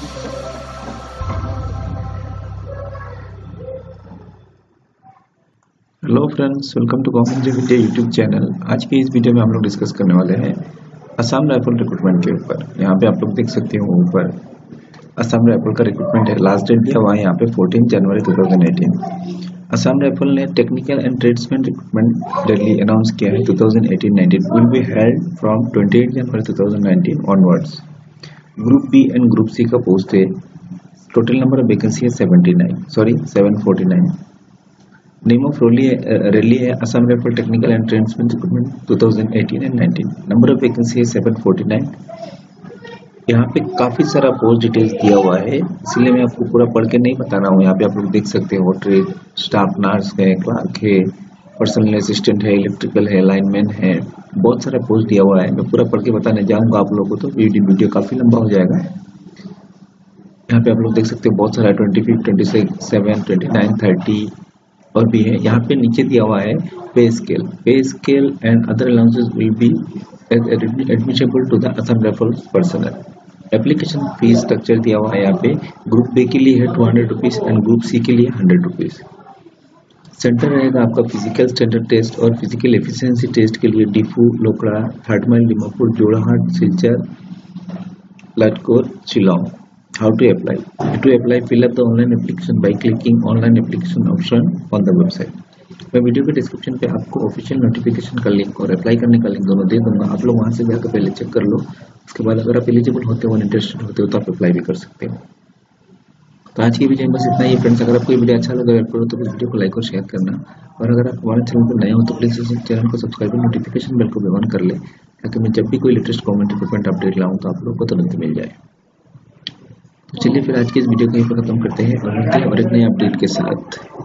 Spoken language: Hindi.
Hello friends, welcome to common जी विद्या यूट्यूब चैनल। आज की इस वीडियो में हम लोग डिस्कस करने वाले हैं असम राइफल रिक्रूटमेंट के ऊपर। यहाँ पे आप लोग देख सकते हो ऊपर असम राइफल का रिक्रूटमेंट है। लास्ट डेट दिया हुआ है यहाँ पे 14 जनवरी 2018। असम राइफल ने technical and tradesman recruitment rally announce किया है 2018-19 will be held from 28 January 2019 onwards. Group B and group C का पोस्ट है। टोटल नंबर ऑफ वैकेंसी है 749। नेम ऑफ रैली है Assam rifle technical and tradesman recruitment 2018 and 19। Number of vacancy है 749। यहाँ पे काफी सारा पोस्ट डिटेल्स दिया हुआ है, इसलिए मैं आपको पूरा पढ़ के नहीं बता रहा हूँ। यहाँ पे आप लोग देख सकते हो ट्रेड स्टाफ नर्स है, क्लर्क है, पर्सनल असिस्टेंट है, इलेक्ट्रिकल है, लाइनमैन है, बहुत सारा पोस्ट दिया हुआ है। मैं पूरा पढ़ के बताने जाऊंगा आप लोगों को तो वीडियो काफी लंबा हो जाएगा। यहाँ पे आप लोग देख सकते हो बहुत सारा 25, 26, 7, 29, 30 और भी है। यहाँ पे नीचे दिया हुआ है pay scale and other allowances will be admissible to the Assam rifle personnel. Application fees structure दिया हुआ है यहाँ पे। ग्रुप बी के लिए है 200 रुपीज एंड ग्रुप सी के लिए 100 रुपीज। सेंटर रहेगा आपका फिजिकल स्टैंडर्ड टेस्ट और फिजिकल एफिशिएंसी टेस्ट के लिए Diphu, Lokra, 3 mile, Dimapur, Jorhat, Silchar, Laitkor, Shillong. How to apply? To apply, fill up the online application by clicking online application option on the website. मैं वीडियो के डिस्क्रिप्शन पे आपको ऑफिशियल नोटिफिकेशन का लिंक और अप्लाई करने का लिंक दोनों दे दूंगा। आप लोग वहां से जाकर पहले चेक कर लो। उसके बाद अगर आप एलिजिबल होते हो और इंटरेस्टेड होते हो तो आप अप्लाई भी कर सकते हो। तो आज की वीडियो में बस इतना ही फ्रेंड्स। अगर आपको ये वीडियो अच्छा लगा तो इस वीडियो को लाइक और शेयर करना, और अगर आप हमारे चैनल पर नए हो तो प्लीज इस चैनल को सब्सक्राइब और नोटिफिकेशन बेल को भी ऑन कर ले, ताकि मैं जब भी कोई लेटेस्ट गवर्नमेंट रिक्रूटमेंट अपडेट लाऊं तो आप लोग को तुरंत मिल जाए। तो चलिए फिर आज की इस वीडियो को यहीं पर खत्म करते हैं और मिलते हैं और एक नए अपडेट के साथ।